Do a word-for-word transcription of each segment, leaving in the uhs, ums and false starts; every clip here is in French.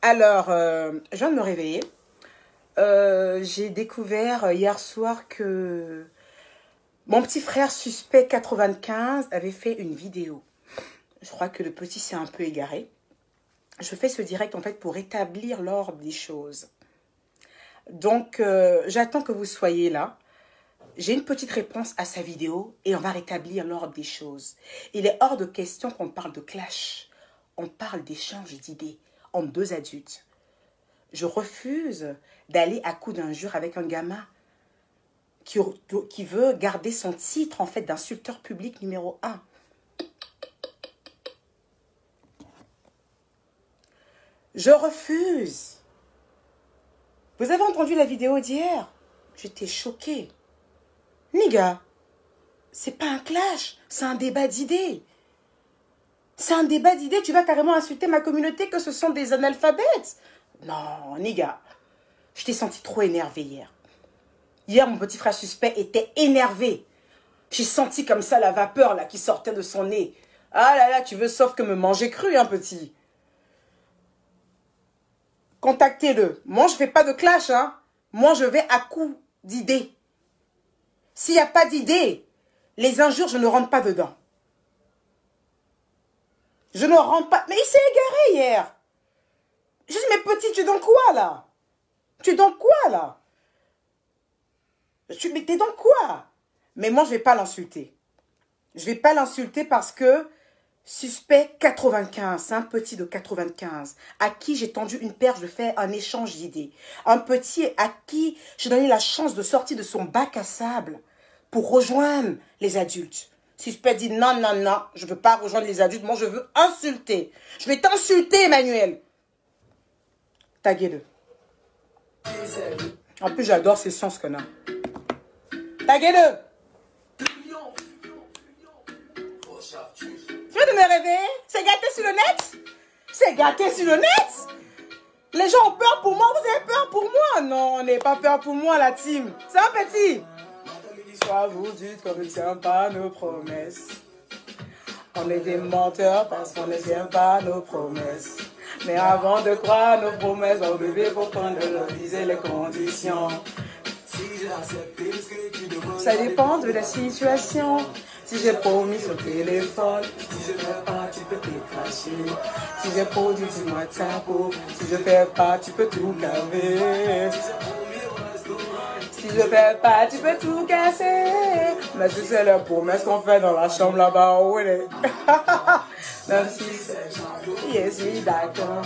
Alors, euh, je viens de me réveiller. Euh, j'ai découvert hier soir que mon petit frère suspect quatre-vingt-quinze avait fait une vidéo. Je crois que le petit s'est un peu égaré. Je fais ce direct en fait pour rétablir l'ordre des choses. Donc, euh, j'attends que vous soyez là. J'ai une petite réponse à sa vidéo et on va rétablir l'ordre des choses. Il est hors de question qu'on parle de clash. On parle d'échange d'idées entre deux adultes. Je refuse d'aller à coups d'injures avec un gamin qui, qui veut garder son titre en fait d'insulteur public numéro un. Je refuse. Vous avez entendu la vidéo d'hier? J'étais choquée. Niga, c'est pas un clash, c'est un débat d'idées. C'est un débat d'idées, tu vas carrément insulter ma communauté que ce sont des analphabètes. Non, Niga, je t'ai senti trop énervé hier. Hier, mon petit frère suspect était énervé. J'ai senti comme ça la vapeur là qui sortait de son nez. Ah là là, tu veux sauf que me manger cru, hein, petit. Contactez-le. Moi, je ne fais pas de clash, hein. Moi, je vais à coups d'idées. S'il n'y a pas d'idées, les injures, je ne rentre pas dedans. Je ne rentre pas. Mais il s'est égaré hier. Je dis, mais petit, tu es dans quoi, là? Tu es dans quoi, là? Tu, mais t'es dans quoi? Mais moi, je ne vais pas l'insulter. Je ne vais pas l'insulter parce que suspect quatre-vingt-quinze, c'est un petit de quatre-vingt-quinze, à qui j'ai tendu une perche de faire un échange d'idées. Un petit à qui j'ai donné la chance de sortir de son bac à sable pour rejoindre les adultes. Suspect dit non, non, non, je ne veux pas rejoindre les adultes, moi je veux insulter. Je vais t'insulter, Emmanuel. Taguez-le. En plus, j'adore ces sons, ce connard. Taguez-le. Je viens de me réveiller. C'est gâté sur le net. C'est gâté sur le net. Les gens ont peur pour moi. Vous avez peur pour moi? Non, on n'est pas peur pour moi, la team. C'est un petit. Soit vous dites qu'on ne tient pas nos promesses. On est des menteurs parce qu'on ne tient pas nos promesses. Mais avant de croire nos promesses, on bébé, faut qu'on dise les conditions. Ça dépend de la situation. Si j'ai promis sur le téléphone, si je fais pas, tu peux t'écracher. Si j'ai produit, dis-moi ta peau. Si je fais pas, tu peux tout gaver. Si je fais pas, tu peux tout casser. Mais si c'est la promesse qu'on fait dans la chambre là-bas, où elle est? Même si c'est je suis d'accord.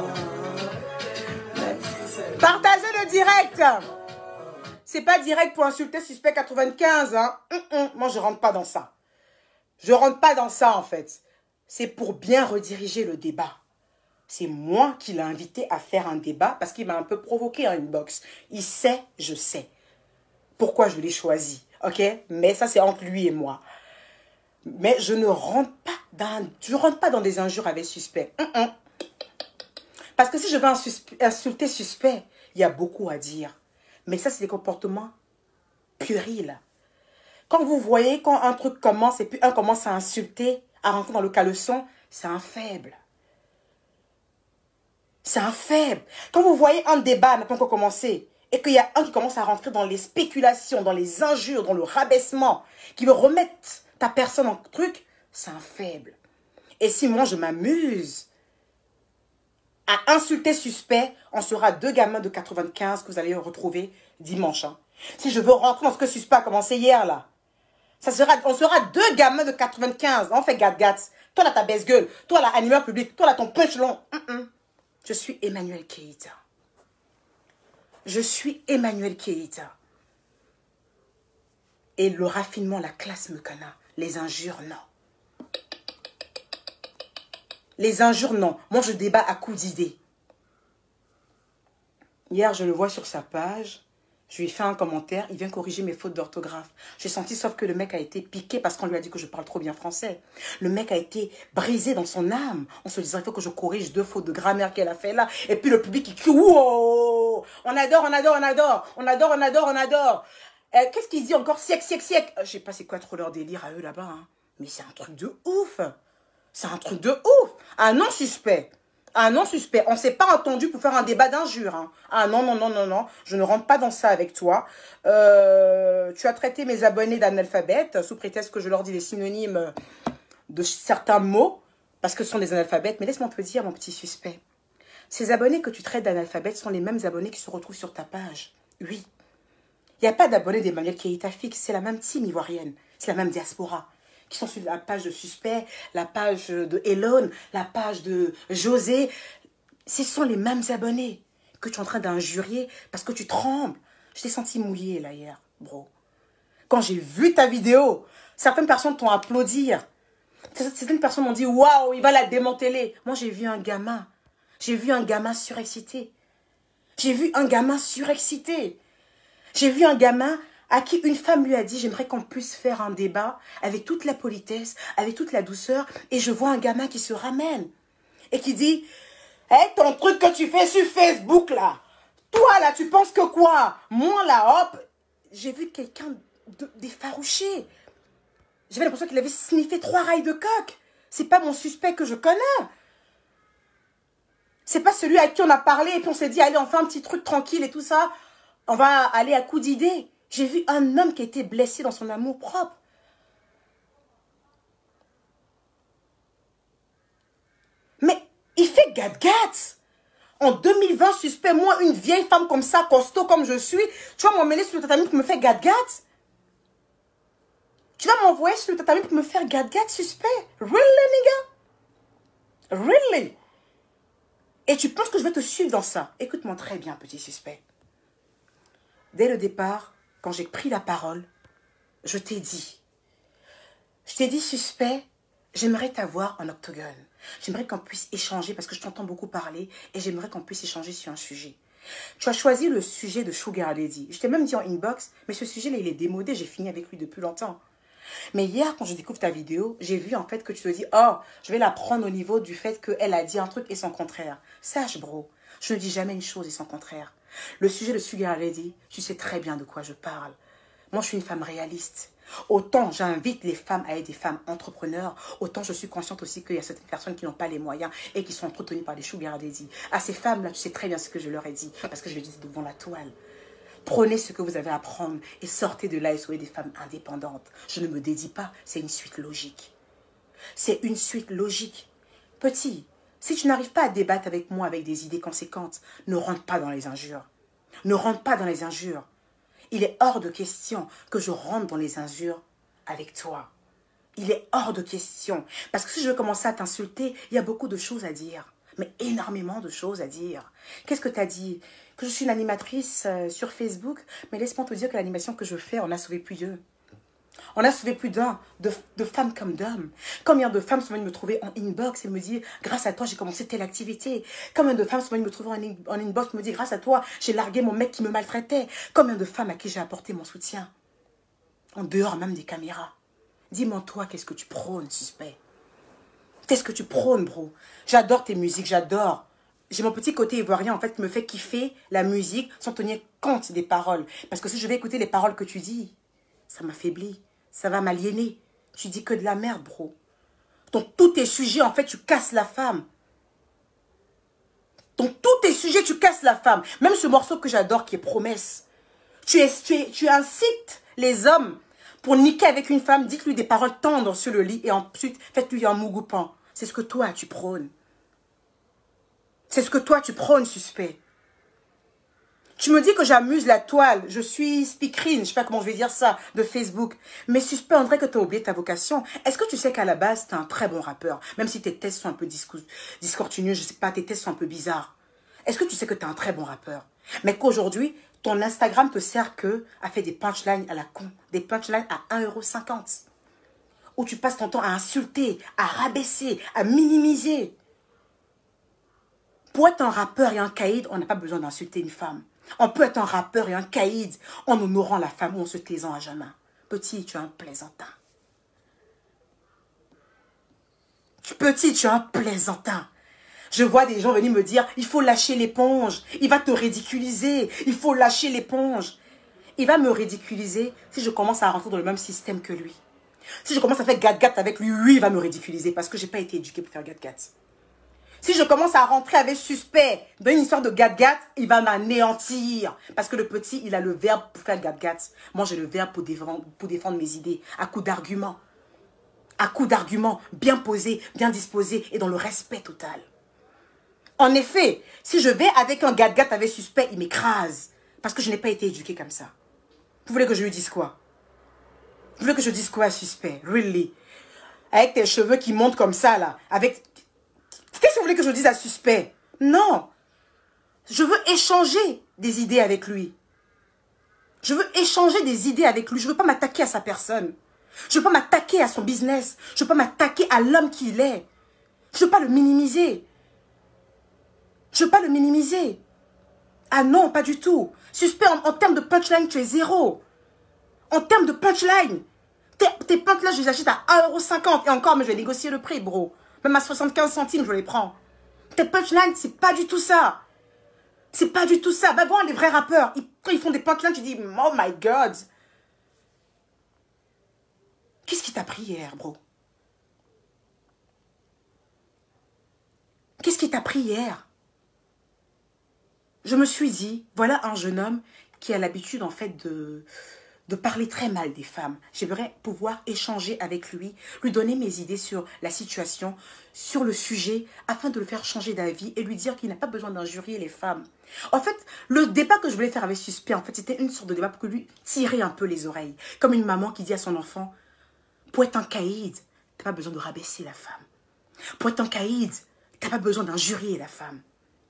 Partagez le direct. C'est pas direct pour insulter suspect quatre-vingt-quinze, hein. Hum, hum. Moi, je rentre pas dans ça. Je rentre pas dans ça, en fait. C'est pour bien rediriger le débat. C'est moi qui l'ai invité à faire un débat parce qu'il m'a un peu provoqué en inbox. Il sait, je sais pourquoi je l'ai choisi, ok? Mais ça, c'est entre lui et moi. Mais je ne rentre pas dans, je rentre pas dans des injures avec suspect. Hum, hum. Parce que si je veux insulter suspect, il y a beaucoup à dire. Mais ça, c'est des comportements puérils. Quand vous voyez, quand un truc commence et puis un commence à insulter, à rentrer dans le caleçon, c'est un faible. C'est un faible. Quand vous voyez un débat n'a pas encore commencé et qu'il y a un qui commence à rentrer dans les spéculations, dans les injures, dans le rabaissement, qui veut remettre ta personne en truc, c'est un faible. Et si moi, je m'amuse à insulter suspect, on sera deux gamins de quatre-vingt-quinze que vous allez retrouver dimanche. Hein. Si je veux rentrer dans ce que suspect a commencé hier, là, ça sera, on sera deux gamins de quatre-vingt-quinze. On fait gâte-gâte. Toi, là, ta baisse-gueule. Toi, là, animeur public. Toi, là, ton punch long. Mm -mm. Je suis Emmanuel Keïta. Je suis Emmanuel Keïta. Et le raffinement, la classe me connaît. Les injures, non. Les injures, non. Moi, je débat à coups d'idées. Hier, je le vois sur sa page. Je lui ai fait un commentaire. Il vient corriger mes fautes d'orthographe. J'ai senti, sauf que le mec a été piqué parce qu'on lui a dit que je parle trop bien français. Le mec a été brisé dans son âme. On se disait, il faut que je corrige deux fautes de grammaire qu'elle a fait là. Et puis le public, il crie, wow! On adore, on adore, on adore. On adore, on adore, on adore. Euh, Qu'est-ce qu'il dit encore? Siècle, siècle, siècle. Je sais pas c'est quoi trop leur délire à eux là-bas. Hein. Mais c'est un truc de ouf. C'est un truc de ouf. Un non suspect. Ah non, suspect. On ne s'est pas entendu pour faire un débat d'injures. Hein. Ah non, non, non, non, non. Je ne rentre pas dans ça avec toi. Euh, tu as traité mes abonnés d'analphabètes sous prétexte que je leur dis les synonymes de certains mots parce que ce sont des analphabètes. Mais laisse-moi te dire, mon petit suspect. Ces abonnés que tu traites d'analphabètes sont les mêmes abonnés qui se retrouvent sur ta page. Oui. Il n'y a pas d'abonnés d'Emmanuel Keita Fix. C'est la même team ivoirienne. C'est la même diaspora. Qui sont sur la page de Suspect, la page de Elon, la page de José. Ce sont les mêmes abonnés que tu es en train d'injurier parce que tu trembles. Je t'ai senti mouillé là hier, bro. Quand j'ai vu ta vidéo, certaines personnes t'ont applaudi. Certaines personnes m'ont dit, waouh, il va la démanteler. Moi, j'ai vu un gamin. J'ai vu un gamin surexcité. J'ai vu un gamin surexcité. J'ai vu un gamin à qui une femme lui a dit, j'aimerais qu'on puisse faire un débat avec toute la politesse, avec toute la douceur. Et je vois un gamin qui se ramène et qui dit, hé, hey, ton truc que tu fais sur Facebook, là, toi, là, tu penses que quoi? Moi, là, hop, j'ai vu quelqu'un d'effarouché. J'avais l'impression qu'il avait sniffé trois rails de coq. C'est pas mon suspect que je connais. C'est pas celui à qui on a parlé et puis on s'est dit, allez, on fait un petit truc tranquille et tout ça. On va aller à coup d'idée. J'ai vu un homme qui a été blessé dans son amour propre. Mais il fait gat-gat. En deux mille vingt, suspect, moi, une vieille femme comme ça, costaud comme je suis, tu vas m'emmener sur le tatami pour me faire gat-gat? Tu vas m'envoyer sur le tatami pour me faire gat-gat, suspect? Really, nigga? Really? Et tu penses que je vais te suivre dans ça? Écoute-moi très bien, petit suspect. Dès le départ, quand j'ai pris la parole, je t'ai dit, je t'ai dit, suspect, j'aimerais t'avoir en octogone. J'aimerais qu'on puisse échanger parce que je t'entends beaucoup parler et j'aimerais qu'on puisse échanger sur un sujet. Tu as choisi le sujet de Sugar Lady. Je t'ai même dit en inbox, mais ce sujet-là, il est démodé, j'ai fini avec lui depuis longtemps. Mais hier, quand je découvre ta vidéo, j'ai vu en fait que tu te dis, oh, je vais la prendre au niveau du fait qu'elle a dit un truc et son contraire. Sache, bro, je ne dis jamais une chose et son contraire. Le sujet de Sugar Lady, tu sais très bien de quoi je parle. Moi, je suis une femme réaliste. Autant j'invite les femmes à être des femmes entrepreneurs, autant je suis consciente aussi qu'il y a certaines personnes qui n'ont pas les moyens et qui sont entretenues par des Sugar Lady. À ces femmes-là, tu sais très bien ce que je leur ai dit, parce que je le dis devant la toile. Prenez ce que vous avez à prendre et sortez de là et soyez des femmes indépendantes. Je ne me dédie pas, c'est une suite logique. C'est une suite logique. Petit, si tu n'arrives pas à débattre avec moi avec des idées conséquentes, ne rentre pas dans les injures. Ne rentre pas dans les injures. Il est hors de question que je rentre dans les injures avec toi. Il est hors de question. Parce que si je veux commencer à t'insulter, il y a beaucoup de choses à dire. Mais énormément de choses à dire. Qu'est-ce que tu as dit? Que je suis une animatrice euh, sur Facebook? Mais laisse-moi te dire que l'animation que je fais, on a sauvé plus d'eux. On a sauvé plus d'un, de, de femmes comme d'hommes. Combien de femmes sont venues me trouver en inbox et me dire, grâce à toi, j'ai commencé telle activité. Combien de femmes sont venues me trouver en, in, en inbox et me dire, grâce à toi, j'ai largué mon mec qui me maltraitait. Combien de femmes à qui j'ai apporté mon soutien? En dehors même des caméras. Dis-moi toi, qu'est-ce que tu prônes, suspect? Qu'est-ce que tu prônes, bro? J'adore tes musiques, j'adore. J'ai mon petit côté ivoirien, en fait, qui me fait kiffer la musique sans tenir compte des paroles. Parce que si je vais écouter les paroles que tu dis, ça m'affaiblit. Ça va m'aliéner. Tu dis que de la merde, bro. Donc, tous tes sujets, en fait, tu casses la femme. Donc, tous tes sujets, tu casses la femme. Même ce morceau que j'adore, qui est Promesse. Tu, es, tu, es, tu incites les hommes pour niquer avec une femme. Dites-lui des paroles tendres sur le lit et ensuite, faites-lui un mougoupan. C'est ce que toi, tu prônes. C'est ce que toi, tu prônes, suspect. Tu me dis que j'amuse la toile, je suis speakerine, je ne sais pas comment je vais dire ça, de Facebook. Mais suspect, on dirait que tu as oublié ta vocation. Est-ce que tu sais qu'à la base, tu es un très bon rappeur? Même si tes tests sont un peu discontinueux, je ne sais pas, tes tests sont un peu bizarres. Est-ce que tu sais que tu es un très bon rappeur? Mais qu'aujourd'hui, ton Instagram te sert que à faire des punchlines à la con, des punchlines à un euro cinquante. Où tu passes ton temps à insulter, à rabaisser, à minimiser. Pour être un rappeur et un caïd, on n'a pas besoin d'insulter une femme. On peut être un rappeur et un caïd en honorant la femme ou en se taisant à jamais. Petit, tu es un plaisantin. Petit, tu es un plaisantin. Je vois des gens venir me dire, il faut lâcher l'éponge. Il va te ridiculiser. Il faut lâcher l'éponge. Il va me ridiculiser si je commence à rentrer dans le même système que lui. Si je commence à faire gat-gat avec lui, lui, il va me ridiculiser parce que je n'ai pas été éduquée pour faire gat-gat. Si je commence à rentrer avec suspect dans une histoire de gat-gat, il va m'anéantir. Parce que le petit, il a le verbe pour faire gat-gat. Moi, j'ai le verbe pour défendre, pour défendre mes idées, à coup d'arguments. À coup d'arguments, bien posés, bien disposés et dans le respect total. En effet, si je vais avec un gat-gat avec suspect, il m'écrase. Parce que je n'ai pas été éduquée comme ça. Vous voulez que je lui dise quoi? Vous voulez que je dise quoi à suspect? Really? Avec tes cheveux qui montent comme ça, là. Avec... Qu'est-ce que vous voulez que je dise à suspect? Non. Je veux échanger des idées avec lui. Je veux échanger des idées avec lui. Je ne veux pas m'attaquer à sa personne. Je ne veux pas m'attaquer à son business. Je ne veux pas m'attaquer à l'homme qu'il est. Je ne veux pas le minimiser. Je ne veux pas le minimiser. Ah non, pas du tout. Suspect, en, en termes de punchline, tu es zéro. En termes de punchline, tes, tes punchs là, je les achète à un euro cinquante. Et encore, mais je vais négocier le prix, bro. Même à soixante-quinze centimes, je les prends. Tes punchlines, c'est pas du tout ça. C'est pas du tout ça. Bah bon, les vrais rappeurs, ils, quand ils font des punchlines, tu dis, oh my God. Qu'est-ce qui t'a pris hier, bro? Qu'est-ce qui t'a pris hier? Je me suis dit, voilà un jeune homme qui a l'habitude, en fait, de... de parler très mal des femmes. J'aimerais pouvoir échanger avec lui, lui donner mes idées sur la situation, sur le sujet, afin de le faire changer d'avis et lui dire qu'il n'a pas besoin d'injurier les femmes. En fait, le débat que je voulais faire avec Suspect, en fait, c'était une sorte de débat pour lui tirer un peu les oreilles. Comme une maman qui dit à son enfant, pour être un caïd, t'as pas besoin de rabaisser la femme. Pour être un caïd, t'as pas besoin d'injurier la femme.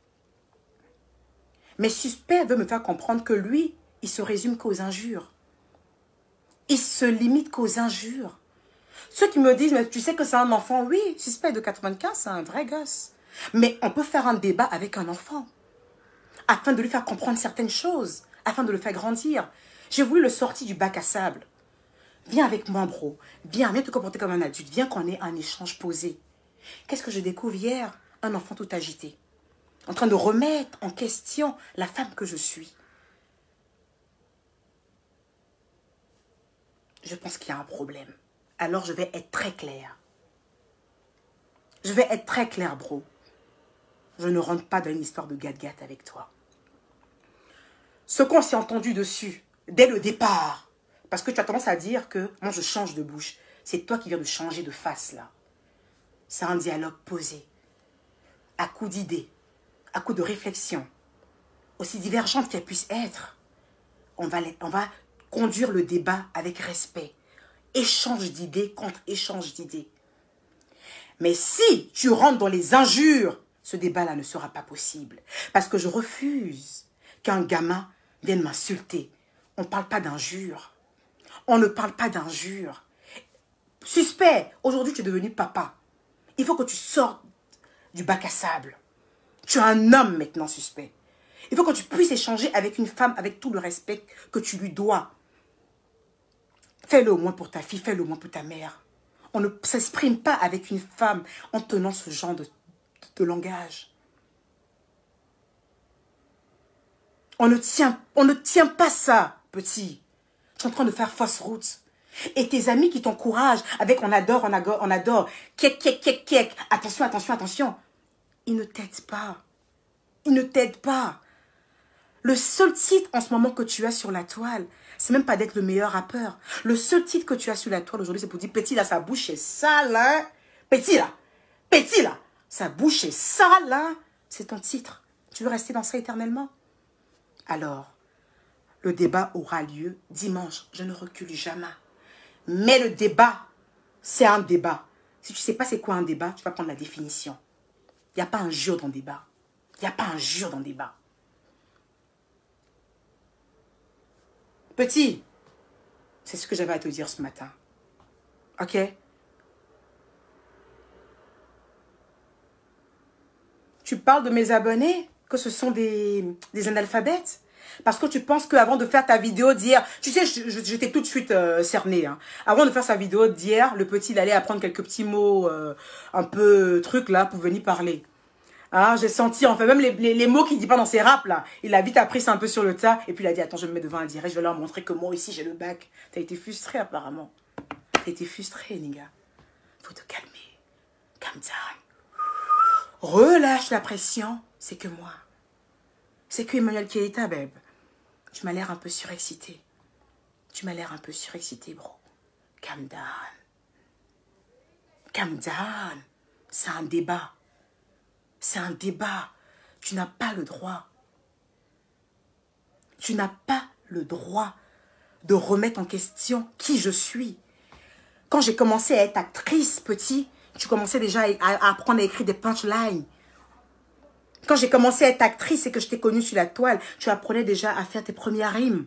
Mais Suspect veut me faire comprendre que lui, il se résume qu'aux injures. Il se limite qu'aux injures. Ceux qui me disent, mais tu sais que c'est un enfant, oui, Suspect de quatre-vingt-quinze, c'est un vrai gosse. Mais on peut faire un débat avec un enfant, afin de lui faire comprendre certaines choses, afin de le faire grandir. J'ai voulu le sortir du bac à sable. Viens avec moi, bro. Viens, viens te comporter comme un adulte. Viens qu'on ait un échange posé. Qu'est-ce que je découvre hier? Un enfant tout agité, en train de remettre en question la femme que je suis. Je pense qu'il y a un problème. Alors je vais être très claire. Je vais être très claire, bro. Je ne rentre pas dans une histoire de gat-gat avec toi. Ce qu'on s'est entendu dessus, dès le départ, parce que tu as tendance à dire que moi je change de bouche. C'est toi qui viens de changer de face, là. C'est un dialogue posé, à coup d'idées, à coup de réflexion, aussi divergente qu'elle puisse être. On va, on va conduire le débat avec respect. Échange d'idées contre échange d'idées. Mais si tu rentres dans les injures, ce débat-là ne sera pas possible. Parce que je refuse qu'un gamin vienne m'insulter. On ne parle pas d'injures. On ne parle pas d'injures. Suspect, aujourd'hui tu es devenu papa. Il faut que tu sortes du bac à sable. Tu es un homme maintenant, Suspect. Il faut que tu puisses échanger avec une femme avec tout le respect que tu lui dois. Fais-le au moins pour ta fille, fais-le au moins pour ta mère. On ne s'exprime pas avec une femme en tenant ce genre de, de langage. On ne tient, on ne tient pas ça, petit. Tu es en train de faire fausse route. Et tes amis qui t'encouragent avec on adore, on adore, on adore, kek, kek, kek, kek, attention, attention, attention. Ils ne t'aident pas. Ils ne t'aident pas. Le seul titre en ce moment que tu as sur la toile, c'est même pas d'être le meilleur rappeur. Le seul titre que tu as sur la toile aujourd'hui, c'est pour dire, petit là, sa bouche est sale, hein. Petit là, petit là, sa bouche est sale, hein. C'est ton titre. Tu veux rester dans ça éternellement? Alors, le débat aura lieu dimanche. Je ne recule jamais. Mais le débat, c'est un débat. Si tu ne sais pas c'est quoi un débat, tu vas prendre la définition. Il n'y a pas un jure dans le débat. Il n'y a pas un jure dans le débat. Petit, c'est ce que j'avais à te dire ce matin. Ok? Tu parles de mes abonnés, que ce sont des, des analphabètes? Parce que tu penses qu'avant de faire ta vidéo d'hier, tu sais, je, je, je t'ai tout de suite euh, cerné. Hein. Avant de faire sa vidéo d'hier, le petit, il allait apprendre quelques petits mots, euh, un peu trucs là, pour venir parler. Hein, j'ai senti, en fait, même les, les, les mots qu'il dit pas dans ses raps là, il a vite appris ça un peu sur le tas. Et puis il a dit, attends, je me mets devant un direct, je vais leur montrer que moi ici j'ai le bac. T'as été frustré apparemment. T'as été frustré, les gars. Faut te calmer. Calm down. Relâche la pression. C'est que moi. C'est que Emmanuel Keita, babe. Tu m'as l'air un peu surexcité. Tu m'as l'air un peu surexcité, bro. Calm down. Calm down. C'est un débat. C'est un débat. Tu n'as pas le droit. Tu n'as pas le droit de remettre en question qui je suis. Quand j'ai commencé à être actrice, petit, tu commençais déjà à, à apprendre à écrire des punchlines. Quand j'ai commencé à être actrice et que je t'ai connue sur la toile, tu apprenais déjà à faire tes premières rimes.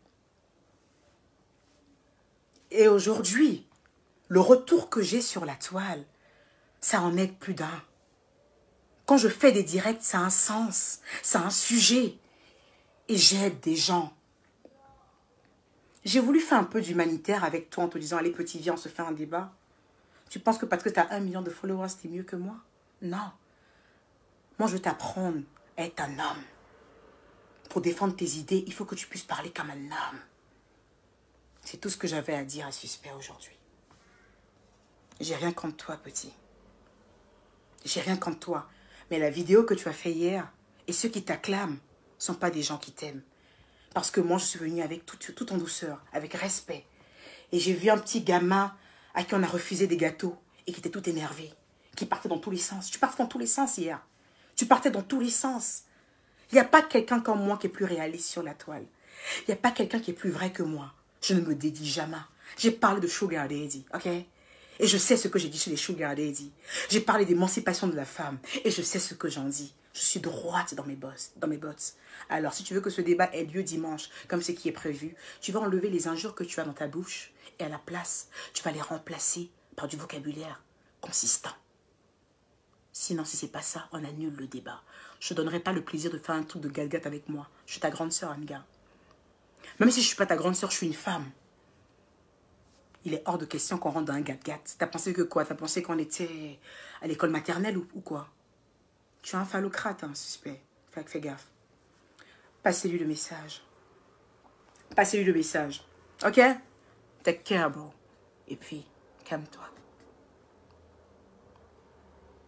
Et aujourd'hui, le retour que j'ai sur la toile, ça en aide plus d'un. Quand je fais des directs, ça a un sens, ça a un sujet. Et j'aide des gens. J'ai voulu faire un peu d'humanitaire avec toi en te disant, allez petit, viens, on se fait un débat. Tu penses que parce que tu as un million de followers, t'es mieux que moi? Non. Moi, je veux t'apprendre à être un homme. Pour défendre tes idées, il faut que tu puisses parler comme un homme. C'est tout ce que j'avais à dire à Suspect aujourd'hui. J'ai rien contre toi, petit. J'ai rien contre toi. Mais la vidéo que tu as fait hier, et ceux qui t'acclament, ne sont pas des gens qui t'aiment. Parce que moi, je suis venue avec tout, tout en douceur, avec respect. Et j'ai vu un petit gamin à qui on a refusé des gâteaux et qui était tout énervé, qui partait dans tous les sens. Tu partais dans tous les sens hier. Tu partais dans tous les sens. Il n'y a pas quelqu'un comme moi qui est plus réaliste sur la toile. Il n'y a pas quelqu'un qui est plus vrai que moi. Je ne me dédie jamais. J'ai parlé de Sugar Daddy, ok? Et je sais ce que j'ai dit sur les Sugar Daddy. J'ai parlé d'émancipation de la femme. Et je sais ce que j'en dis. Je suis droite dans mes bottes, dans mes bottes. Alors, si tu veux que ce débat ait lieu dimanche, comme ce qui est prévu, tu vas enlever les injures que tu as dans ta bouche. Et à la place, tu vas les remplacer par du vocabulaire consistant. Sinon, si c'est pas ça, on annule le débat. Je te donnerai pas le plaisir de faire un truc de gat-gat avec moi. Je suis ta grande sœur, Anga. Même si je suis pas ta grande sœur, je suis une femme. Il est hors de question qu'on rentre dans un gat-gat. T'as pensé que quoi? T'as pensé qu'on était à l'école maternelle ou, ou quoi? Tu es un phallocrate, hein, Suspect. Fais, fais gaffe. Passez-lui le message. Passez-lui le message. Ok? Take care, bro. Et puis, calme-toi.